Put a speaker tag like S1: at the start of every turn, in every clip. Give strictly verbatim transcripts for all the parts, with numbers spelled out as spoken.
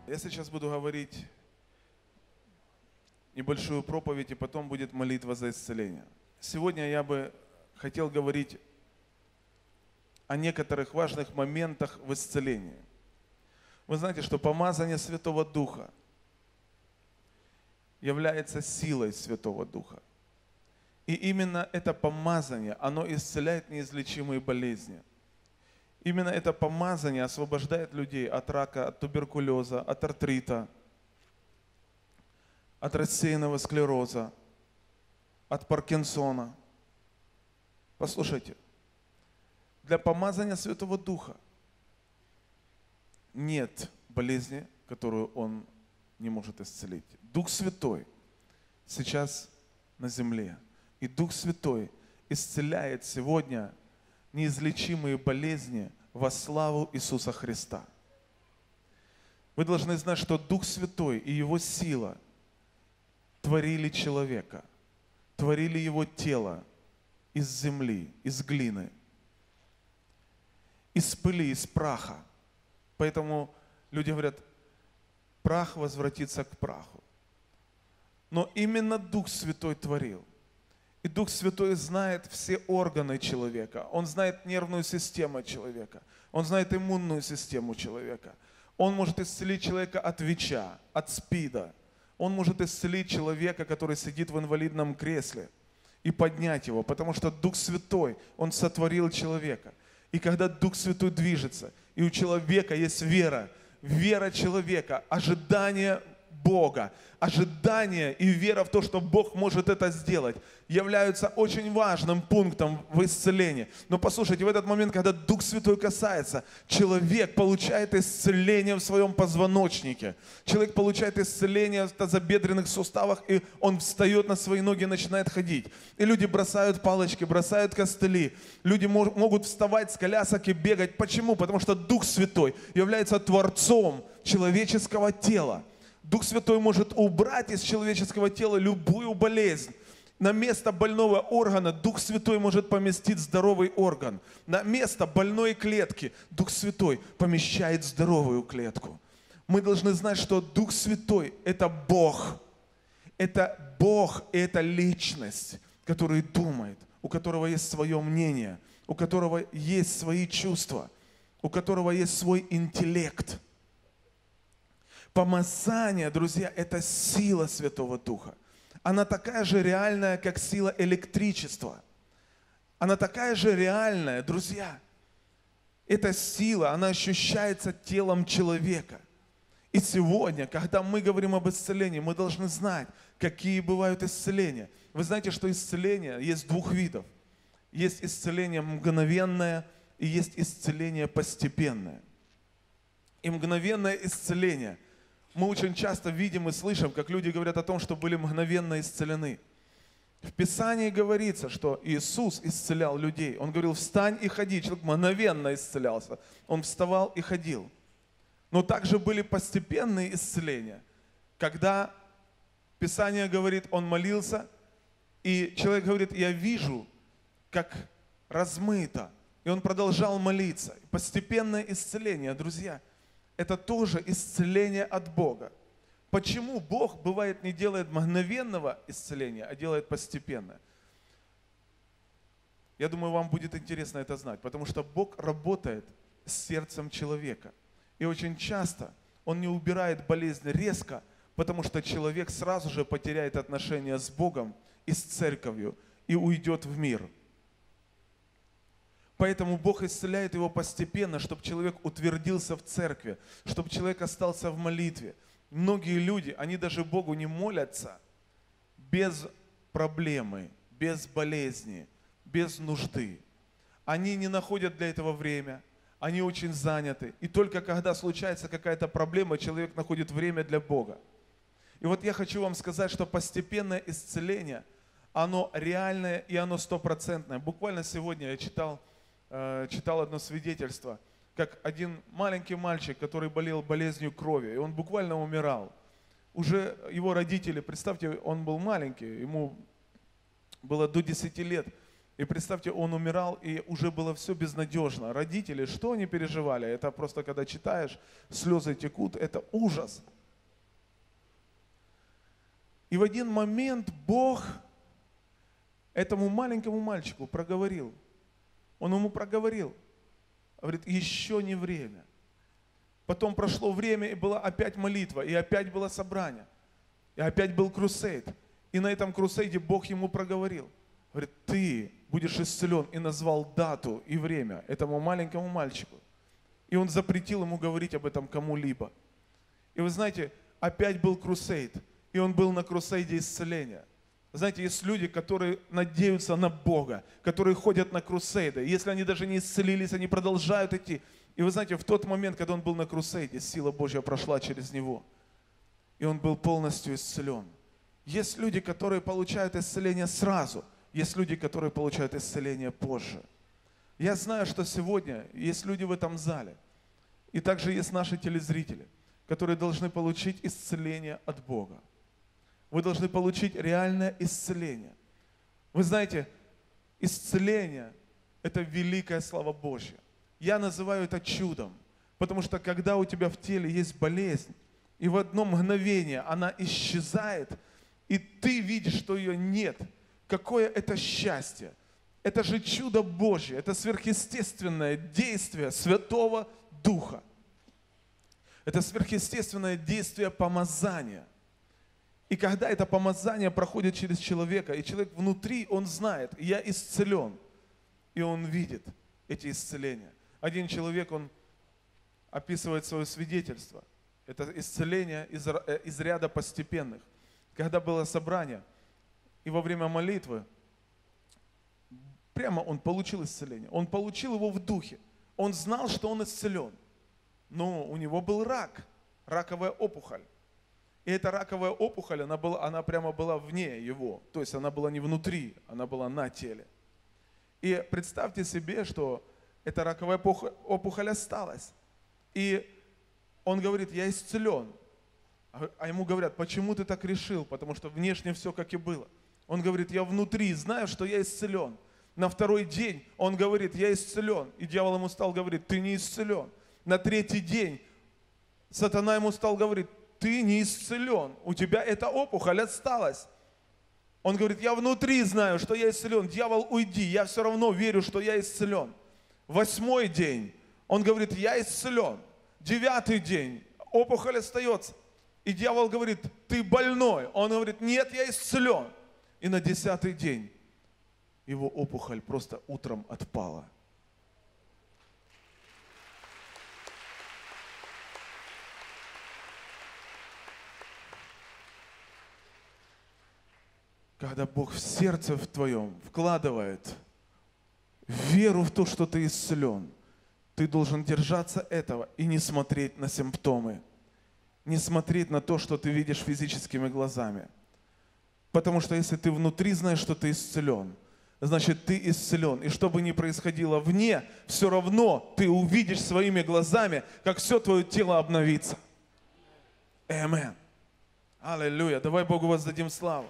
S1: Я сейчас буду говорить небольшую проповедь, и потом будет молитва за исцеление. Сегодня я бы хотел говорить о некоторых важных моментах в исцелении. Вы знаете, что помазание Святого Духа является силой Святого Духа. И именно это помазание, оно исцеляет неизлечимые болезни. Именно это помазание освобождает людей от рака, от туберкулеза, от артрита, от рассеянного склероза, от Паркинсона. Послушайте, для помазания Святого Духа нет болезни, которую Он не может исцелить. Дух Святой сейчас на земле. И Дух Святой исцеляет сегодня неизлечимые болезни во славу Иисуса Христа. Вы должны знать, что Дух Святой и Его сила творили человека, творили его тело из земли, из глины, из пыли, из праха. Поэтому люди говорят, прах возвратится к праху. Но именно Дух Святой творил. И Дух Святой знает все органы человека. Он знает нервную систему человека. Он знает иммунную систему человека. Он может исцелить человека от ВИЧа, от СПИДа. Он может исцелить человека, который сидит в инвалидном кресле, и поднять его, потому что Дух Святой, Он сотворил человека. И когда Дух Святой движется, и у человека есть вера, вера человека, ожидание Бога, ожидание и вера в то, что Бог может это сделать, являются очень важным пунктом в исцелении. Но послушайте, в этот момент, когда Дух Святой касается, человек получает исцеление в своем позвоночнике. Человек получает исцеление в тазобедренных суставах, и он встает на свои ноги и начинает ходить. И люди бросают палочки, бросают костыли. Люди могут вставать с колясок и бегать. Почему? Потому что Дух Святой является творцом человеческого тела. Дух Святой может убрать из человеческого тела любую болезнь. На место больного органа Дух Святой может поместить здоровый орган. На место больной клетки Дух Святой помещает здоровую клетку. Мы должны знать, что Дух Святой – это Бог. Это Бог, и это личность, который думает, у которого есть свое мнение, у которого есть свои чувства, у которого есть свой интеллект. Помазание, друзья, это сила Святого Духа. Она такая же реальная, как сила электричества. Она такая же реальная, друзья. Эта сила, она ощущается телом человека. И сегодня, когда мы говорим об исцелении, мы должны знать, какие бывают исцеления. Вы знаете, что исцеление есть двух видов. Есть исцеление мгновенное и есть исцеление постепенное. И мгновенное исцеление – мы очень часто видим и слышим, как люди говорят о том, что были мгновенно исцелены. В Писании говорится, что Иисус исцелял людей. Он говорил, встань и ходи. Человек мгновенно исцелялся. Он вставал и ходил. Но также были постепенные исцеления, когда Писание говорит, он молился, и человек говорит, я вижу, как размыто. И он продолжал молиться. Постепенное исцеление, друзья. Это тоже исцеление от Бога. Почему Бог, бывает, не делает мгновенного исцеления, а делает постепенное? Я думаю, вам будет интересно это знать, потому что Бог работает с сердцем человека. И очень часто Он не убирает болезнь резко, потому что человек сразу же потеряет отношения с Богом и с церковью и уйдет в мир. Поэтому Бог исцеляет его постепенно, чтобы человек утвердился в церкви, чтобы человек остался в молитве. Многие люди, они даже Богу не молятся без проблемы, без болезни, без нужды. Они не находят для этого время, они очень заняты. И только когда случается какая-то проблема, человек находит время для Бога. И вот я хочу вам сказать, что постепенное исцеление, оно реальное и оно стопроцентное. Буквально сегодня я читал читал одно свидетельство, как один маленький мальчик, который болел болезнью крови, и он буквально умирал. Уже его родители, представьте, он был маленький, ему было до десяти лет, И представьте, он умирал, и уже было все безнадежно. Родители, что они переживали? Это просто, когда читаешь, слезы текут, это ужас. И в один момент Бог этому маленькому мальчику проговорил. Он ему проговорил. Говорит, еще не время. Потом прошло время, и была опять молитва, и опять было собрание. И опять был крусейд. И на этом крусейде Бог ему проговорил. Говорит, ты будешь исцелен. И назвал дату и время этому маленькому мальчику. И он запретил ему говорить об этом кому-либо. И вы знаете, опять был крусейд. И он был на крусейде исцеления. Знаете, есть люди, которые надеются на Бога, которые ходят на крусейды. Если они даже не исцелились, они продолжают идти. И вы знаете, в тот момент, когда он был на крусейде, сила Божья прошла через него. И он был полностью исцелен. Есть люди, которые получают исцеление сразу. Есть люди, которые получают исцеление позже. Я знаю, что сегодня есть люди в этом зале. И также есть наши телезрители, которые должны получить исцеление от Бога. Вы должны получить реальное исцеление. Вы знаете, исцеление – это великая слава Божья. Я называю это чудом, потому что когда у тебя в теле есть болезнь, и в одно мгновение она исчезает, и ты видишь, что ее нет, какое это счастье. Это же чудо Божье, это сверхъестественное действие Святого Духа. Это сверхъестественное действие помазания. И когда это помазание проходит через человека, и человек внутри, он знает, я исцелен, и он видит эти исцеления. Один человек, он описывает свое свидетельство. Это исцеление из, из ряда постепенных. Когда было собрание, и во время молитвы, прямо он получил исцеление. Он получил его в духе. Он знал, что он исцелен. Но у него был рак, раковая опухоль. И эта раковая опухоль, она, была, она прямо была вне его. То есть она была не внутри, она была на теле. И представьте себе, что эта раковая опухоль осталась. И он говорит, я исцелен. А ему говорят, почему ты так решил? Потому что внешне все как и было. Он говорит, я внутри знаю, что я исцелен. На второй день он говорит, я исцелен. И дьявол ему стал говорить, ты не исцелен. На третий день сатана ему стал говорить, ты не исцелен, у тебя эта опухоль осталась. Он говорит, я внутри знаю, что я исцелен. Дьявол, уйди, я все равно верю, что я исцелен. Восьмой день, он говорит, я исцелен. Девятый день, опухоль остается. И дьявол говорит, ты больной. Он говорит, нет, я исцелен. И на десятый день его опухоль просто утром отпала. Когда Бог в сердце в твоем вкладывает веру в то, что ты исцелен, ты должен держаться этого и не смотреть на симптомы, не смотреть на то, что ты видишь физическими глазами. Потому что если ты внутри знаешь, что ты исцелен, значит ты исцелен. И что бы ни происходило вне, все равно ты увидишь своими глазами, как все твое тело обновится. Аминь. Аллилуйя. Давай Богу воздадим славу.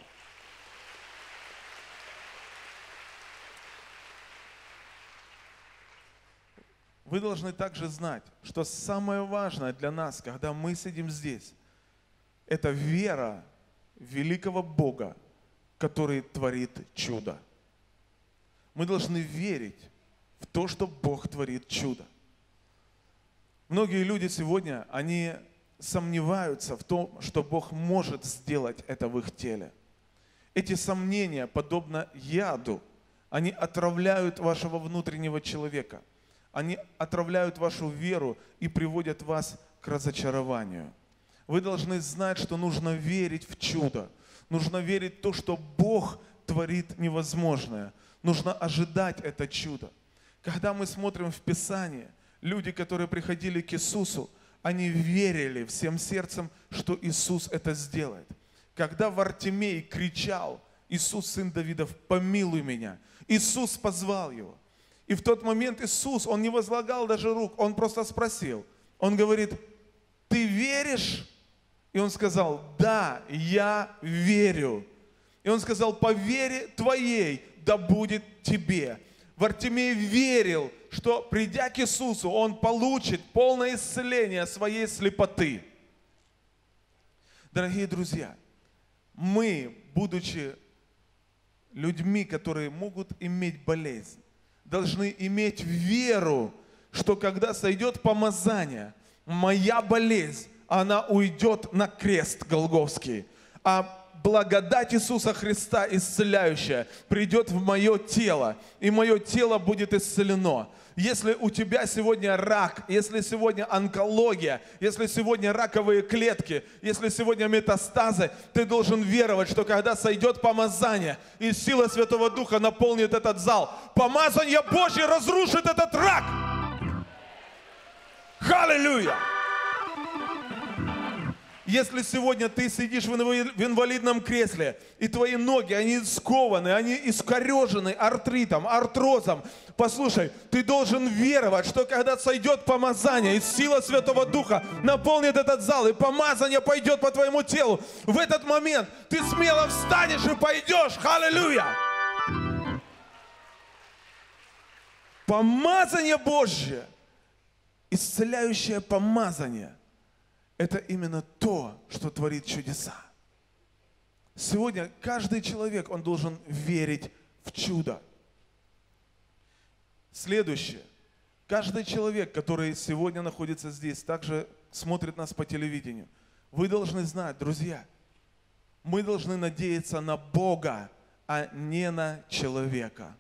S1: Вы должны также знать, что самое важное для нас, когда мы сидим здесь, это вера в великого Бога, который творит чудо. Мы должны верить в то, что Бог творит чудо. Многие люди сегодня, они сомневаются в том, что Бог может сделать это в их теле. Эти сомнения, подобно яду, они отравляют вашего внутреннего человека. Они отравляют вашу веру и приводят вас к разочарованию. Вы должны знать, что нужно верить в чудо. Нужно верить в то, что Бог творит невозможное. Нужно ожидать это чудо. Когда мы смотрим в Писание, люди, которые приходили к Иисусу, они верили всем сердцем, что Иисус это сделает. Когда Вартимей кричал, Иисус, сын Давидов, помилуй меня, Иисус позвал его. И в тот момент Иисус, Он не возлагал даже рук, Он просто спросил. Он говорит, ты веришь? И Он сказал, да, я верю. И Он сказал, по вере твоей, да будет тебе. Вартимей верил, что придя к Иисусу, он получит полное исцеление своей слепоты. Дорогие друзья, мы, будучи людьми, которые могут иметь болезнь, должны иметь веру, что когда сойдет помазание, моя болезнь, она уйдет на крест Голгофский, а благодать Иисуса Христа исцеляющая придет в мое тело, и мое тело будет исцелено. Если у тебя сегодня рак, если сегодня онкология, если сегодня раковые клетки, если сегодня метастазы, ты должен веровать, что когда сойдет помазание, и сила Святого Духа наполнит этот зал, помазание Божье разрушит этот рак. Аллилуйя! Если сегодня ты сидишь в инвалидном кресле, и твои ноги, они скованы, они искорежены артритом, артрозом, послушай, ты должен веровать, что когда сойдет помазание, и сила Святого Духа наполнит этот зал, и помазание пойдет по твоему телу, в этот момент ты смело встанешь и пойдешь. Аллилуйя! Помазание Божье, исцеляющее помазание, это именно то, что творит чудеса. Сегодня каждый человек, он должен верить в чудо. Следующее. Каждый человек, который сегодня находится здесь, также смотрит нас по телевидению, вы должны знать, друзья, мы должны надеяться на Бога, а не на человека.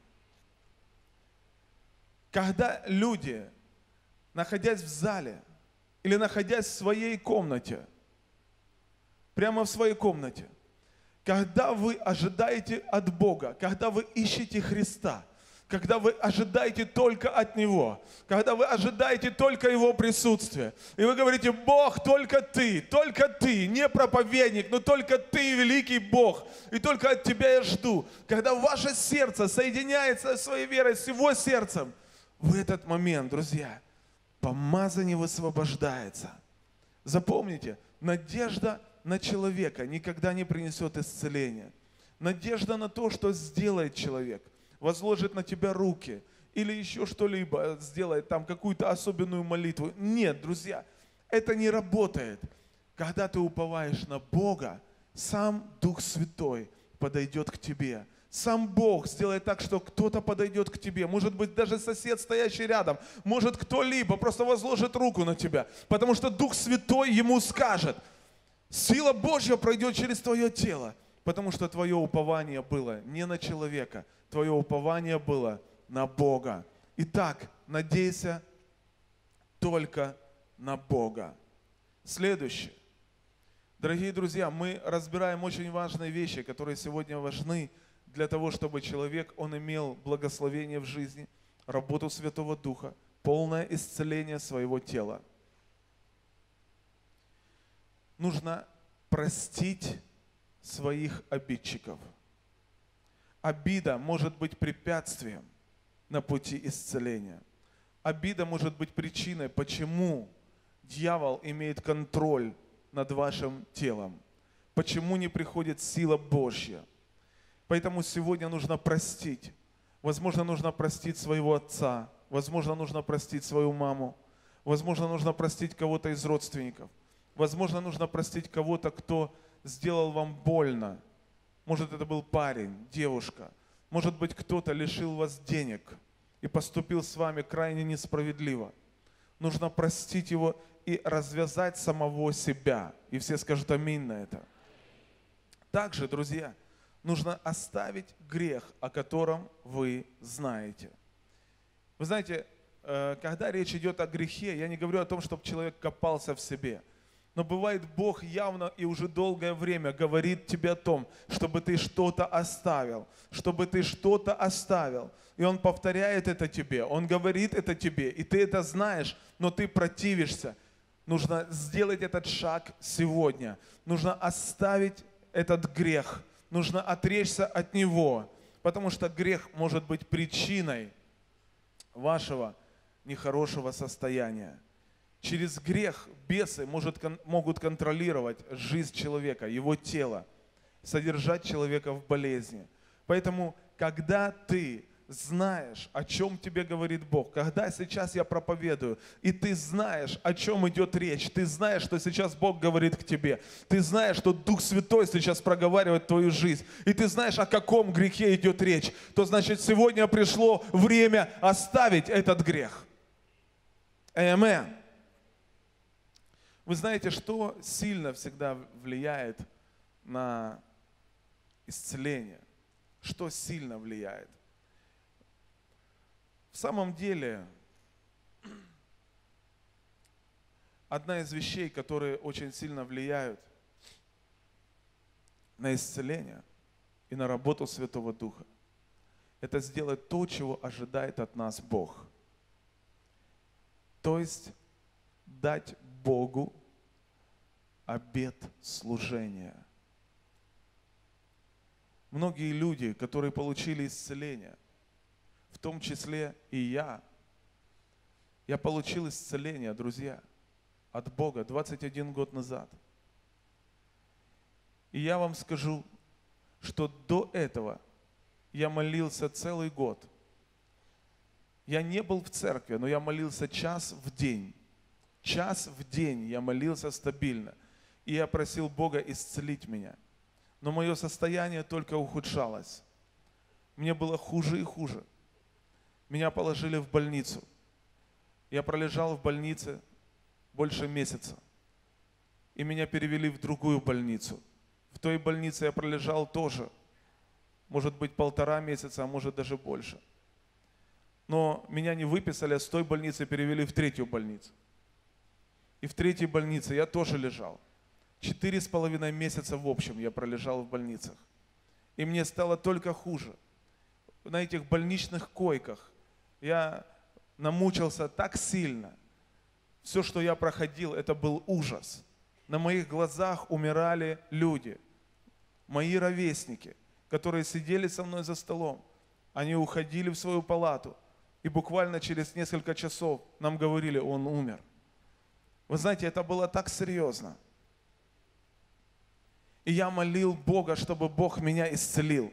S1: Когда люди, находясь в зале, или находясь в своей комнате, прямо в своей комнате, когда вы ожидаете от Бога, когда вы ищете Христа, когда вы ожидаете только от Него, когда вы ожидаете только Его присутствия, и вы говорите: Бог, только Ты, только Ты, не проповедник, но только Ты, великий Бог, и только от Тебя я жду. Когда ваше сердце соединяется своей верой с Его сердцем, в этот момент, друзья, помазание высвобождается. Запомните, надежда на человека никогда не принесет исцеления. Надежда на то, что сделает человек, возложит на тебя руки или еще что-либо сделает, там какую-то особенную молитву. Нет, друзья, это не работает. Когда ты уповаешь на Бога, сам Дух Святой подойдет к тебе. Сам Бог сделает так, что кто-то подойдет к тебе. Может быть, даже сосед, стоящий рядом. Может, кто-либо просто возложит руку на тебя. Потому что Дух Святой ему скажет. Сила Божья пройдет через твое тело. Потому что твое упование было не на человека. Твое упование было на Бога. Итак, надейся только на Бога. Следующее. Дорогие друзья, мы разбираем очень важные вещи, которые сегодня важны для того, чтобы человек, он имел благословение в жизни, работу Святого Духа, полное исцеление своего тела. Нужно простить своих обидчиков. Обида может быть препятствием на пути исцеления. Обида может быть причиной, почему дьявол имеет контроль над вашим телом, почему не приходит сила Божья. Поэтому сегодня нужно простить. Возможно, нужно простить своего отца. Возможно, нужно простить свою маму. Возможно, нужно простить кого-то из родственников. Возможно, нужно простить кого-то, кто сделал вам больно. Может, это был парень, девушка. Может быть, кто-то лишил вас денег и поступил с вами крайне несправедливо. Нужно простить его и развязать самого себя. И все скажут аминь на это. Также, друзья, нужно оставить грех, о котором вы знаете. Вы знаете, когда речь идет о грехе, я не говорю о том, чтобы человек копался в себе. Но бывает, Бог явно и уже долгое время говорит тебе о том, чтобы ты что-то оставил, чтобы ты что-то оставил. И Он повторяет это тебе, Он говорит это тебе, и ты это знаешь, но ты противишься. Нужно сделать этот шаг сегодня. Нужно оставить этот грех. Нужно отречься от него, потому что грех может быть причиной вашего нехорошего состояния. Через грех бесы может, могут контролировать жизнь человека, его тело, содержать человека в болезни. Поэтому, когда ты знаешь, о чем тебе говорит Бог, когда сейчас я проповедую, и ты знаешь, о чем идет речь, ты знаешь, что сейчас Бог говорит к тебе, ты знаешь, что Дух Святой сейчас проговаривает твою жизнь, и ты знаешь, о каком грехе идет речь, то значит, сегодня пришло время оставить этот грех. Аминь. Вы знаете, что сильно всегда влияет на исцеление? Что сильно влияет? В самом деле, одна из вещей, которые очень сильно влияют на исцеление и на работу Святого Духа, это сделать то, чего ожидает от нас Бог. То есть дать Богу обет служения. Многие люди, которые получили исцеление, в том числе и я. Я получил исцеление, друзья, от Бога двадцать один год назад. И я вам скажу, что до этого я молился целый год. Я не был в церкви, но я молился час в день. Час в день я молился стабильно. И я просил Бога исцелить меня. Но мое состояние только ухудшалось. Мне было хуже и хуже. Меня положили в больницу. Я пролежал в больнице больше месяца. И меня перевели в другую больницу. В той больнице я пролежал тоже, может быть, полтора месяца, а может даже больше. Но меня не выписали, а с той больницы перевели в третью больницу. И в третьей больнице я тоже лежал. Четыре с половиной месяца в общем я пролежал в больницах. И мне стало только хуже. На этих больничных койках я намучился так сильно. Все, что я проходил, это был ужас. На моих глазах умирали люди, мои ровесники, которые сидели со мной за столом. Они уходили в свою палату, и буквально через несколько часов нам говорили: он умер. Вы знаете, это было так серьезно. И я молил Бога, чтобы Бог меня исцелил.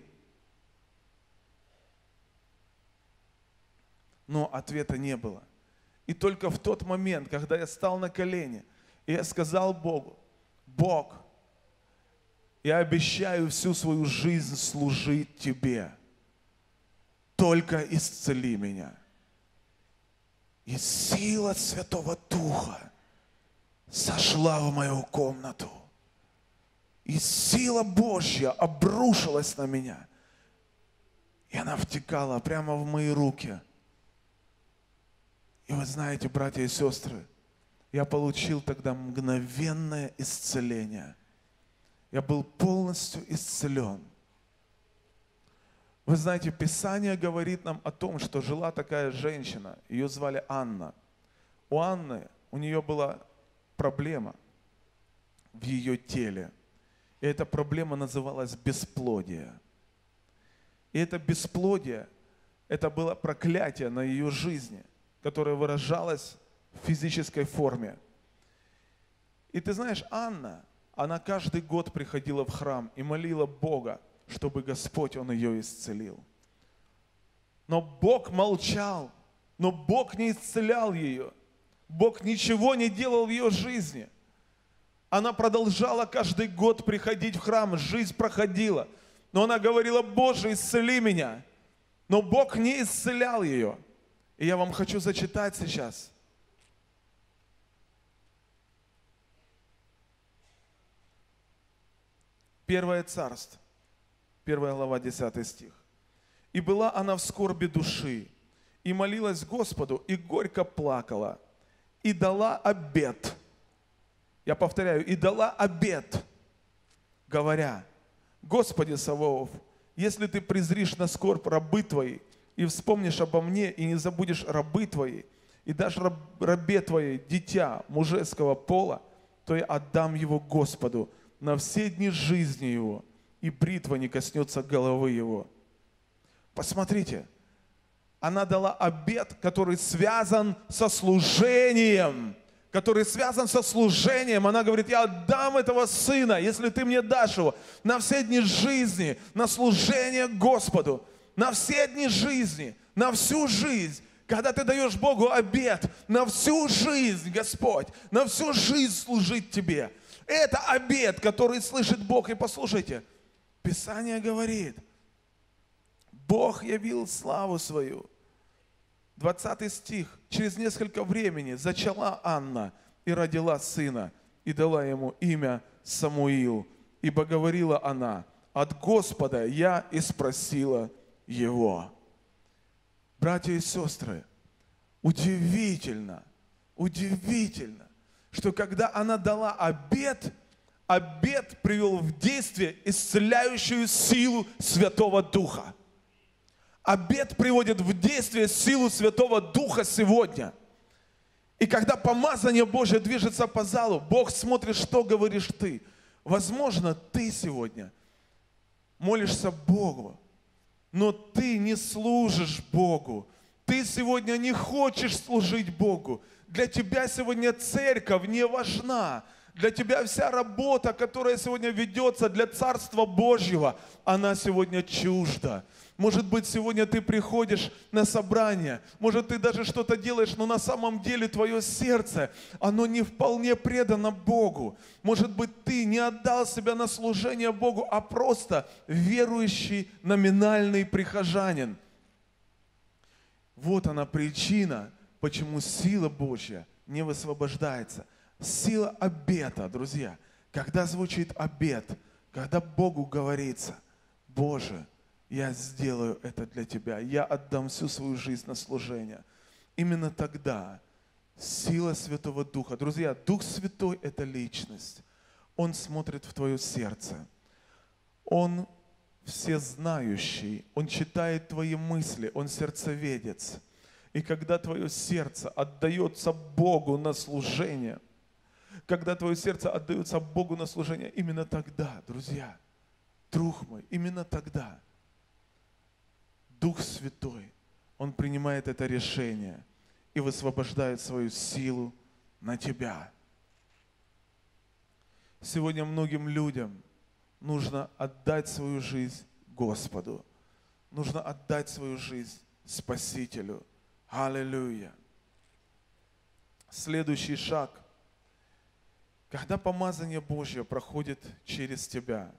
S1: Но ответа не было. И только в тот момент, когда я стал на колени, и я сказал Богу: Бог, я обещаю всю свою жизнь служить Тебе. Только исцели меня. И сила Святого Духа сошла в мою комнату. И сила Божья обрушилась на меня. И она втекала прямо в мои руки. И вы знаете, братья и сестры, я получил тогда мгновенное исцеление. Я был полностью исцелен. Вы знаете, Писание говорит нам о том, что жила такая женщина, ее звали Анна. У Анны, у нее была проблема в ее теле. И эта проблема называлась бесплодие. И это бесплодие, это было проклятие на ее жизни, которое выражалось в физической форме. И ты знаешь, Анна, она каждый год приходила в храм и молила Бога, чтобы Господь, Он ее исцелил. Но Бог молчал, но Бог не исцелял ее. Бог ничего не делал в ее жизни. Она продолжала каждый год приходить в храм, жизнь проходила. Но она говорила: Боже, исцели меня. Но Бог не исцелял ее. И я вам хочу зачитать сейчас. Первое Царство, первая глава, десятый стих. «И была она в скорби души, и молилась Господу, и горько плакала, и дала обет». Я повторяю, «и дала обет», говоря: «Господи Саваоф, если Ты презришь на скорбь рабы Твои, и вспомнишь обо мне, и не забудешь рабы Твои, и дашь раб, рабе Твоей дитя мужеского пола, то я отдам его Господу на все дни жизни его, и бритва не коснется головы его». Посмотрите, она дала обет, который связан со служением, который связан со служением. Она говорит: я отдам этого сына, если ты мне дашь его, на все дни жизни, на служение Господу. на все дни жизни, на всю жизнь. Когда ты даешь Богу обет на всю жизнь, Господь, на всю жизнь служить Тебе. Это обет, который слышит Бог. И послушайте, Писание говорит, Бог явил славу свою. двадцатый стих. Через несколько времени зачала Анна и родила сына, и дала ему имя Самуил. Ибо говорила она, от Господа я и спросила его. Братья и сестры, удивительно, удивительно, что когда она дала обет, обет привел в действие исцеляющую силу Святого Духа. Обет приводит в действие силу Святого Духа сегодня. И когда помазание Божье движется по залу, Бог смотрит, что говоришь ты. Возможно, ты сегодня молишься Богу, но ты не служишь Богу. Ты сегодня не хочешь служить Богу. Для тебя сегодня церковь не важна. Для тебя вся работа, которая сегодня ведется для Царства Божьего, она сегодня чужда. Может быть, сегодня ты приходишь на собрание, может, ты даже что-то делаешь, но на самом деле твое сердце, оно не вполне предано Богу. Может быть, ты не отдал себя на служение Богу, а просто верующий номинальный прихожанин. Вот она причина, почему сила Божья не высвобождается. Сила обета, друзья. Когда звучит обет, когда Богу говорится, Боже, я сделаю это для Тебя, я отдам всю свою жизнь на служение. Именно тогда сила Святого Духа. Друзья, Дух Святой – это личность. Он смотрит в твое сердце. Он всезнающий. Он читает твои мысли. Он сердцеведец. И когда твое сердце отдается Богу на служение, когда твое сердце отдается Богу на служение, именно тогда, друзья, друг мой, именно тогда Дух Святой, Он принимает это решение и высвобождает свою силу на тебя. Сегодня многим людям нужно отдать свою жизнь Господу. Нужно отдать свою жизнь Спасителю. Аллилуйя. Следующий шаг. Когда помазание Божье проходит через тебя,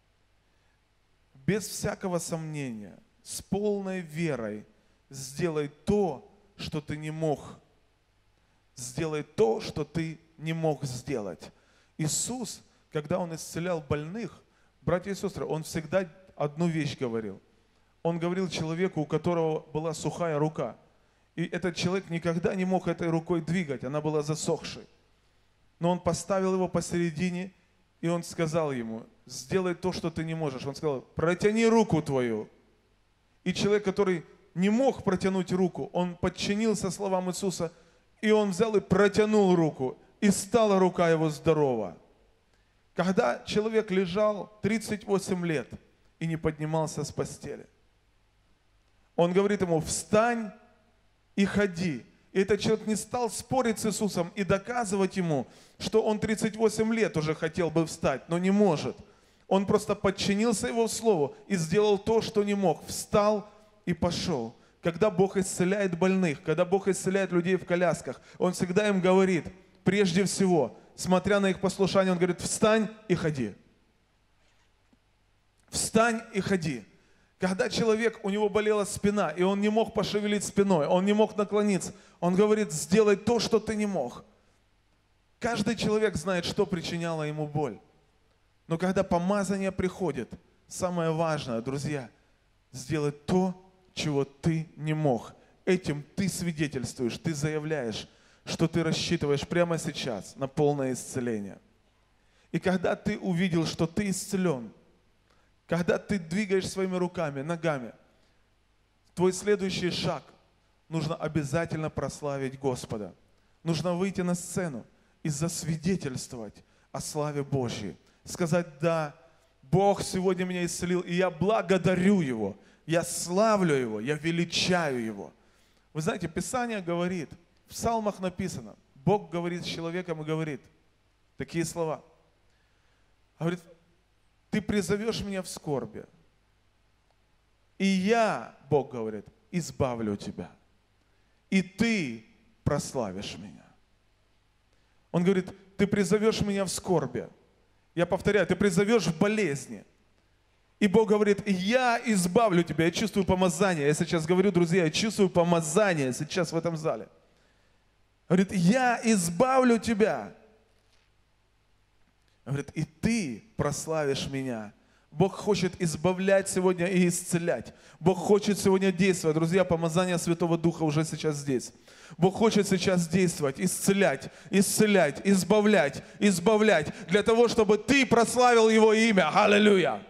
S1: без всякого сомнения, с полной верой сделай то, что ты не мог. Сделай то, что ты не мог сделать. Иисус, когда Он исцелял больных, братья и сестры, Он всегда одну вещь говорил. Он говорил человеку, у которого была сухая рука. И этот человек никогда не мог этой рукой двигать, она была засохшей. Но Он поставил его посередине, и Он сказал ему, сделай то, что ты не можешь. Он сказал, протяни руку твою. И человек, который не мог протянуть руку, он подчинился словам Иисуса, и он взял и протянул руку, и стала рука его здорова. Когда человек лежал тридцать восемь лет и не поднимался с постели, он говорит ему, встань и ходи. И этот человек не стал спорить с Иисусом и доказывать ему, что он тридцать восемь лет уже хотел бы встать, но не может. Он просто подчинился Его слову и сделал то, что не мог. Встал и пошел. Когда Бог исцеляет больных, когда Бог исцеляет людей в колясках, Он всегда им говорит, прежде всего, смотря на их послушание, Он говорит, встань и ходи. Встань и ходи. Когда человек, у него болела спина, и он не мог пошевелить спиной, он не мог наклониться, он говорит, сделай то, что ты не мог. Каждый человек знает, что причиняло ему боль. Но когда помазание приходит, самое важное, друзья, сделать то, чего ты не мог. Этим ты свидетельствуешь, ты заявляешь, что ты рассчитываешь прямо сейчас на полное исцеление. И когда ты увидел, что ты исцелен, когда ты двигаешь своими руками, ногами, твой следующий шаг, нужно обязательно прославить Господа. Нужно выйти на сцену и засвидетельствовать о славе Божьей. Сказать, да, Бог сегодня меня исцелил, и я благодарю Его, я славлю Его, я величаю Его. Вы знаете, Писание говорит, в Псалмах написано, Бог говорит с человеком и говорит такие слова. Говорит, ты призовешь меня в скорби, И я, Бог говорит, избавлю тебя. И ты прославишь меня. Он говорит, ты призовешь меня в скорби. Я повторяю, ты призовешь в болезни. И Бог говорит, я избавлю тебя. Я чувствую помазание. Я сейчас говорю, друзья, я чувствую помазание сейчас в этом зале. Говорит, я избавлю тебя. Говорит, и ты прославишь меня. Бог хочет избавлять сегодня и исцелять. Бог хочет сегодня действовать. Друзья, помазание Святого Духа уже сейчас здесь. Бог хочет сейчас действовать, исцелять, исцелять, избавлять, избавлять. Для того, чтобы ты прославил Его имя. Аллилуйя!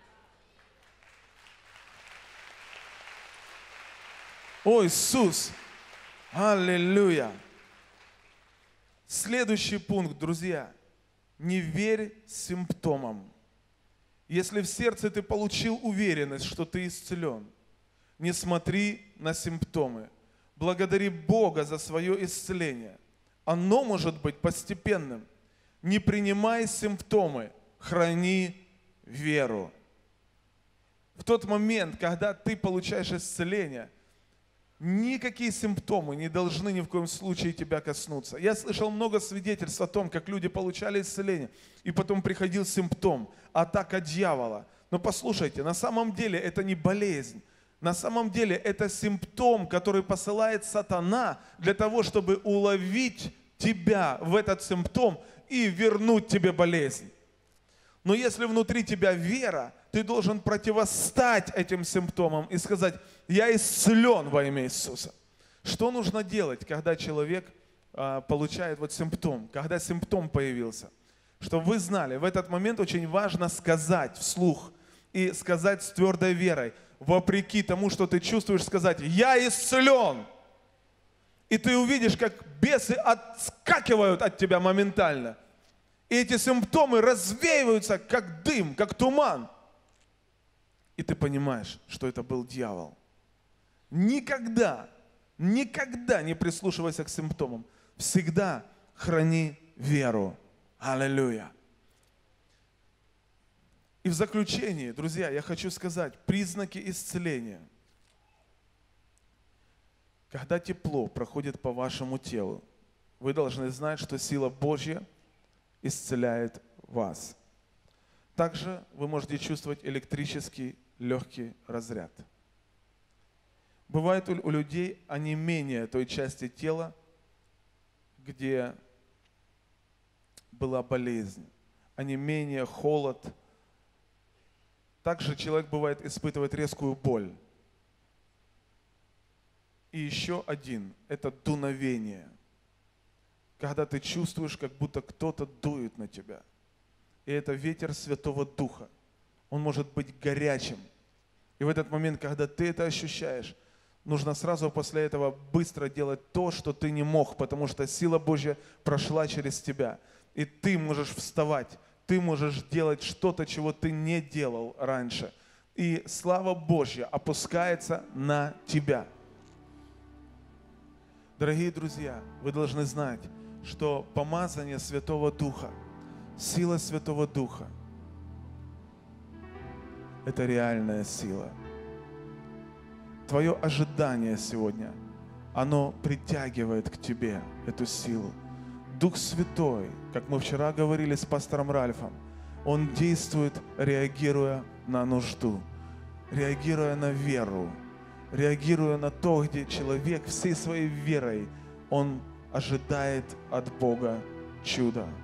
S1: О, Иисус! Аллилуйя! Следующий пункт, друзья. Не верь симптомам. Если в сердце ты получил уверенность, что ты исцелен, не смотри на симптомы. Благодари Бога за свое исцеление. Оно может быть постепенным. Не принимай симптомы, храни веру. В тот момент, когда ты получаешь исцеление, никакие симптомы не должны ни в коем случае тебя коснуться. Я слышал много свидетельств о том, как люди получали исцеление, и потом приходил симптом, атака дьявола. Но послушайте, на самом деле это не болезнь. На самом деле это симптом, который посылает сатана для того, чтобы уловить тебя в этот симптом и вернуть тебе болезнь. Но если внутри тебя вера, ты должен противостать этим симптомам и сказать, я исцелен во имя Иисуса. Что нужно делать, когда человек а, получает вот симптом, когда симптом появился? Чтобы вы знали, в этот момент очень важно сказать вслух и сказать с твердой верой, вопреки тому, что ты чувствуешь, сказать, я исцелен. И ты увидишь, как бесы отскакивают от тебя моментально. И эти симптомы развеиваются, как дым, как туман. И ты понимаешь, что это был дьявол. Никогда, никогда не прислушивайся к симптомам. Всегда храни веру. Аллилуйя. И в заключение, друзья, я хочу сказать, признаки исцеления. Когда тепло проходит по вашему телу, вы должны знать, что сила Божья исцеляет вас. Также вы можете чувствовать электрический легкий разряд. Бывает у людей онемение той части тела, где была болезнь, онемение, холод. Также человек бывает испытывает резкую боль. И еще один – это дуновение. Когда ты чувствуешь, как будто кто-то дует на тебя. И это ветер Святого Духа. Он может быть горячим. И в этот момент, когда ты это ощущаешь, нужно сразу после этого быстро делать то, что ты не мог, потому что сила Божья прошла через тебя. И ты можешь вставать, ты можешь делать что-то, чего ты не делал раньше. И слава Божья опускается на тебя. Дорогие друзья, вы должны знать, что помазание Святого Духа, сила Святого Духа – это реальная сила. Твое ожидание сегодня, оно притягивает к тебе эту силу. Дух Святой, как мы вчера говорили с пастором Ральфом, он действует, реагируя на нужду, реагируя на веру, реагируя на то, где человек всей своей верой, он ожидает от Бога чуда.